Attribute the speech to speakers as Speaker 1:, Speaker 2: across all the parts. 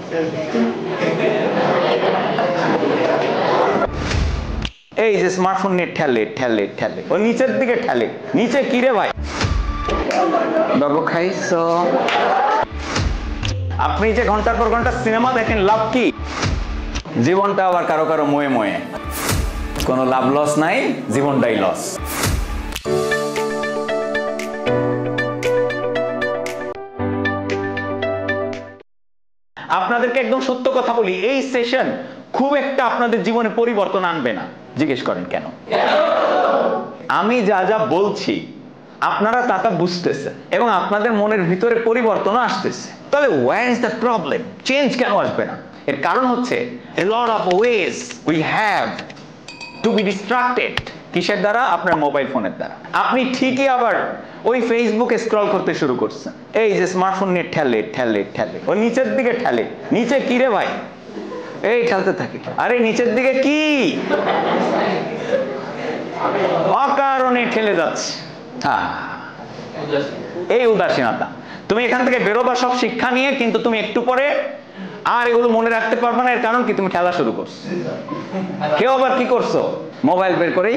Speaker 1: এই যে স্মার্টফোন নিয়ে ঠেলে ঠেলে ঠেলে ও নিচের দিকে ঠেলে। নিচে কি রে ভাই? বাবু খাইছো? আপনি যে ঘন্টার পর ঘন্টা সিনেমা দেখেন, লাভ কি? জীবনটা আবার কারো কারো ময়ে ময়ে, কোনো লাভ লস নাই, জীবনটাই লস। আপনাদেরকে একদম সত্য কথা বলি, এই সেশন খুব একটা আপনাদের জীবনে পরিবর্তন আনবে না। জিজ্ঞেস করেন কেন? আমি যা যা বলছি আপনারা তা তা বুঝতেছেন এবং আপনাদের মনের ভিতরে পরিবর্তনও আসতেছে। তাহলে where is the problem? Change কেন আসবে না? এর কারণ হচ্ছে a lot of ways we have to be distracted. কিসের দ্বারা? আপনার মোবাইল ফোনের দ্বারা। আপনি ঠিকই আবার ওই ফেসবুকে স্ক্রল করতে শুরু করছেন। এই যে স্মার্টফোন নিয়ে ঠেলে ঠেলে ঠেলে ও নিচের দিকে ঠেলে। নিচে কি রে ভাই? এই ঠেলতে থাকে। আরে নিচের দিকে কি? অকারণে ঠেলে যাচ্ছে। এই উদাসীনতা। তুমি এখান থেকে বেরোবা সব শিক্ষা নিয়ে, কিন্তু তুমি একটু পরে আর এগুলো মনে রাখতে পারবে না। এর কারণ কি? তুমি খেলা শুরু করছো। কেউ আবার কি করছো? মোবাইল বের করেই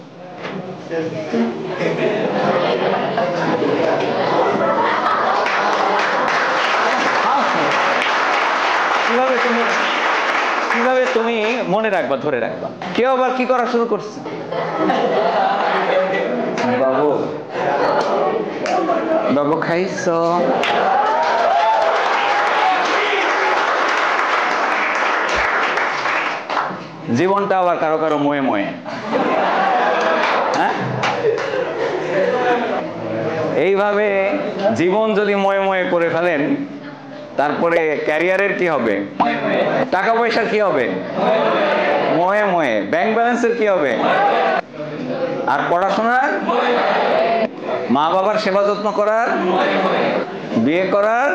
Speaker 1: কিভাবে তুমি মনে রাখবা, ধরে রাখবা? কেউ আবার কি করা শুরু করছে? বাবু বাবু খাইছো? জীবনটা আবার কারো কারো ময়ে ময়ে। হ্যাঁ, এইভাবে জীবন যদি ময়ে ময়ে করে ফেলেন, তারপরে ক্যারিয়ারের কি হবে? টাকা পয়সার কি হবে? ময়ে ময়ে। ব্যাংক ব্যালেন্সের কি হবে? আর পড়াশোনার, মা বাবার সেবা যত্ন করার, বিয়ে করার।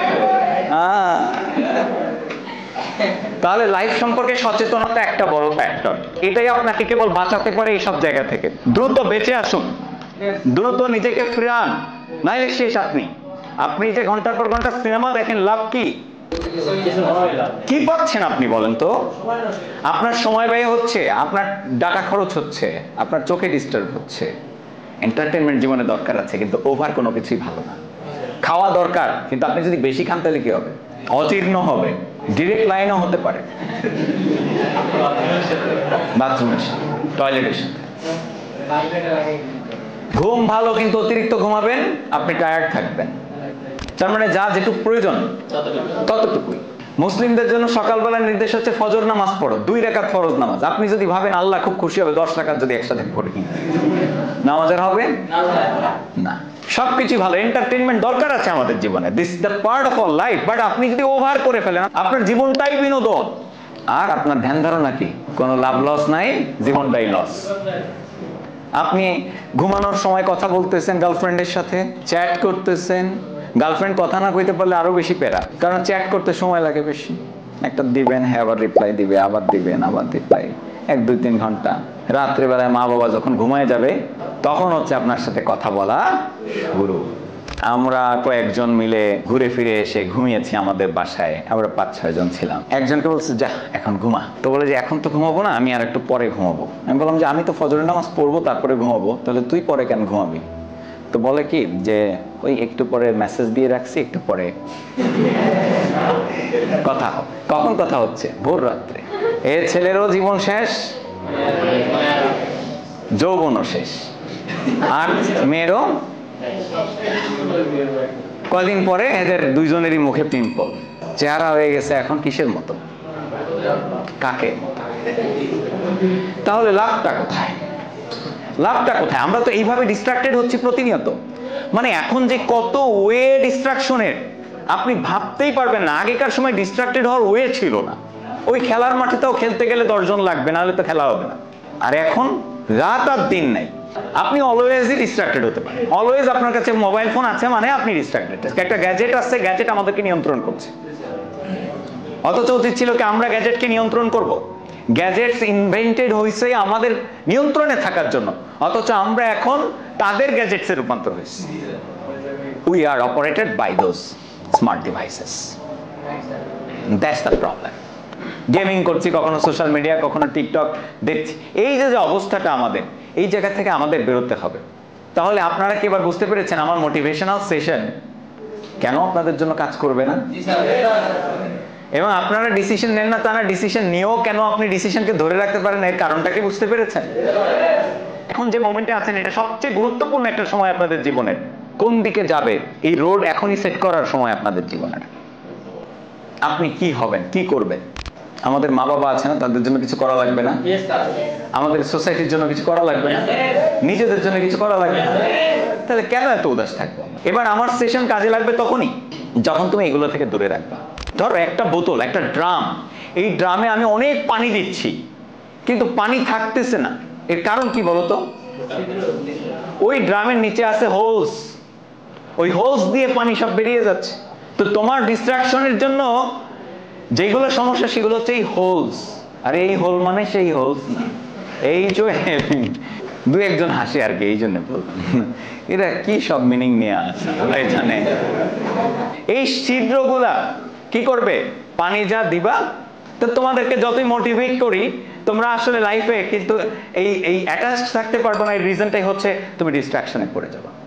Speaker 1: তাহলে লাইফ সম্পর্কে সচেতনতা একটা বড় ফ্যাক্টর। এটাই আপনাকে কেবল বাঁচাতে পারে এইসব জায়গা থেকে। দ্রুত বেঁচে আসুন, দ্রুত নিজেকে ফিরান, নাইলে শেষ আপনি। আপনি যে ঘন্টার পর ঘন্টা সিনেমা দেখেন, লাভ কি? কি পাচ্ছেন আপনি বলেন তো? আপনার সময় ব্যয় হচ্ছে, আপনার ডাটা খরচ হচ্ছে, আপনার চোখে ডিস্টার্ব হচ্ছে। এন্টারটেনমেন্ট জীবনে দরকার আছে, কিন্তু ওভার কোনো কিছুই ভালো না। খাওয়া দরকার, কিন্তু আপনি যদি বেশি খান তাহলে কি হবে? অজীর্ণ হবে, ডিরেক্ট লাইনও হতে পারে, বাথরুমের সাথে, টয়লেটের সাথে। ঘুম ভালো, কিন্তু অতিরিক্ত ঘুমাবেন, আপনি টায়ার্ড থাকবেন। তার মানে যা যেটুকু প্রয়োজন ততটুকুই। মুসলিমদের জন্য সকালবেলা নির্দেশ হচ্ছে ফজর নামাজ পড়ো, 2 রাকাত ফরজ নামাজ। আপনি যদি ভাবেন আল্লাহ খুব খুশি হবে 10 রাকাত যদি একসাথে পড়ি, নামাজের হবে না। সবকিছু ভালো, এন্টারটেইনমেন্ট দরকার আছে আমাদের জীবনে, this is the part of our life. But আপনি যদি ওভার করে ফেলেন, আপনার জীবনটাই বিনোদন, আর আপনার ধ্যান ধারণা কি? কোনো লাভ লস নাই, জীবনটাই লস। আপনি ঘুমানোর সময় কথা বলতেছেন গার্লফ্রেন্ডের সাথে, চ্যাট করতেছেন। গার্লফ্রেন্ড কথা না কইতে পারলে আরো বেশি প্যারা, কারণ চ্যাট করতে সময় লাগে বেশি। একটা দিবেন, হ্যাঁ, আবার রিপ্লাই দিবে, আবার দিবেন, আবার রিপ্লাই, 1-2-3 ঘন্টা। রাত্রেবেলায় মা বাবা যখন ঘুমায় যাবে, তখন হচ্ছে আপনার সাথে কথা বলা শুরু। আমরা কয়েকজন মিলে ঘুরে ফিরে এসে ঘুমিয়েছি আমাদের বাসায়। আমরা 5-6 জন ছিলাম। একজনকে বলছে যা এখন ঘুমা, তো বলে যে এখন তো ঘুমাবো না, আমি আর একটু পরে ঘুমাবো। আমি বললাম যে আমি তো ফজরের নামাজ পড়বো তারপরে ঘুমাবো, তাহলে তুই পরে কেন ঘুমাবি? তো বলে কি যে ওই একটু পরে মেসেজ দিয়ে রাখছি, একটু পরে কথা হবে। কখন কথা হচ্ছে? ভোর রাত্রে। এ ছেলেরও জীবন শেষ, যৌবনও শেষ, আর মেয়েরও। কদিন পরে এদের দুইজনেরই মুখে পিম্পল, চেহারা হয়ে গেছে এখন কিসের মতো? কাকে মতো? তাহলে লাভটা কোথায়? লাভটা কোথায়? আমরা তো এইভাবে ডিস্ট্রাক্টেড হচ্ছি প্রতিনিয়ত। মানে এখন যে কত ওয়ে ডিস্ট্রাকশনের, আপনি ভাবতেই পারবেন না। আগেকার সময় ডিস্ট্রাক্টেড হওয়ার ওয়ে ছিল না। ওই খেলার মাঠেতেও খেলতে গেলে 10 জন লাগবে, নাহলে তো খেলা হবে না। আর এখন রাত আর দিন নাই, আপনি অলওয়েজই ডিস্ট্রাক্টেড হতে পারেন। অলওয়েজ আপনার কাছে মোবাইল ফোন আছে মানে আপনি ডিস্ট্রাক্টেড। একটা গ্যাজেট আছে, গ্যাজেট আমাদেরকে নিয়ন্ত্রণ করছে। অথচ উচিত ছিল কি আমরা গ্যাজেটকে নিয়ন্ত্রণ করব। গ্যাজেটস ইনভেন্টেড হয়েছে আমাদের নিয়ন্ত্রণে থাকার জন্য, অথচ আমরা এখন তাদের গ্যাজেটসে রূপান্তর হয়েছি। We are operated by those smart devices. That's the problem. Gaming করছি, কখনো সোশ্যাল মিডিয়া, কখনো টিকটক দেখছি, এই যে অবস্থাটা আমাদের, এই জায়গা থেকে আমাদের বেরোতে হবে। তাহলে আপনারা কি এবার বুঝতে পেরেছেন আমার মোটিভেশনাল সেশন কেন আপনাদের জন্য কাজ করবে না? এবং আপনারা ডিসিশন নেন না তা না, ডিসিশন নিয়েও কেন আপনি ডিসিশনকে ধরে রাখতে পারেন, এর কারণটা কি বুঝতে পেরেছেন? এখন যে মোমেন্টে আছেন এটা সবচেয়ে গুরুত্বপূর্ণ একটা সময় আপনাদের জীবনের। কোন দিকে যাবে এই রোড এখনই সেট করার সময় আপনাদের জীবনের। আপনি কি হবেন, কি করবেন? আমাদের মা বাবা আছে না, তাদের জন্য কিছু করা লাগবে না? আমাদের সোসাইটির জন্য কিছু করা লাগবে না? নিজেদের জন্য কিছু করা লাগবে না? তাহলে কেন এত উদাস থাকবে? এবার আমার সেশন কাজে লাগবে তখনই যখন তুমি এগুলো থেকে দূরে রাখবা। ধরো একটা বোতল, একটা ড্রাম, এই ড্রামে আমি অনেক পানি দিচ্ছি কিন্তু পানি থাকতেছে না, এর কারণ কি বলতো? ওই ড্রামের নিচে আছে হোলস, ওই হোলস দিয়ে পানি সব বেরিয়ে যাচ্ছে। তো তোমার ডিস্ট্রাকশনের জন্য যেগুলো সমস্যা সেগুলো হচ্ছে এই হোলস। আর এই হোল মানে সেই হোলস না, এই যে দু একজন হাসে আর কি, এই জন্য বললাম এটা কি সব মিনিং নিয়ে আসে ওরাই জানে। এই ছিদ্রগুলা কি করবে? পানি যা দিবা, তো তোমাদেরকে যতই মোটিভেট করি তোমরা আসলে লাইফে কিন্তু এই অ্যাটাচড থাকতে পারবে না। এই রিজনটাই হচ্ছে তুমি ডিস্ট্রাকশনে পড়ে যাবে।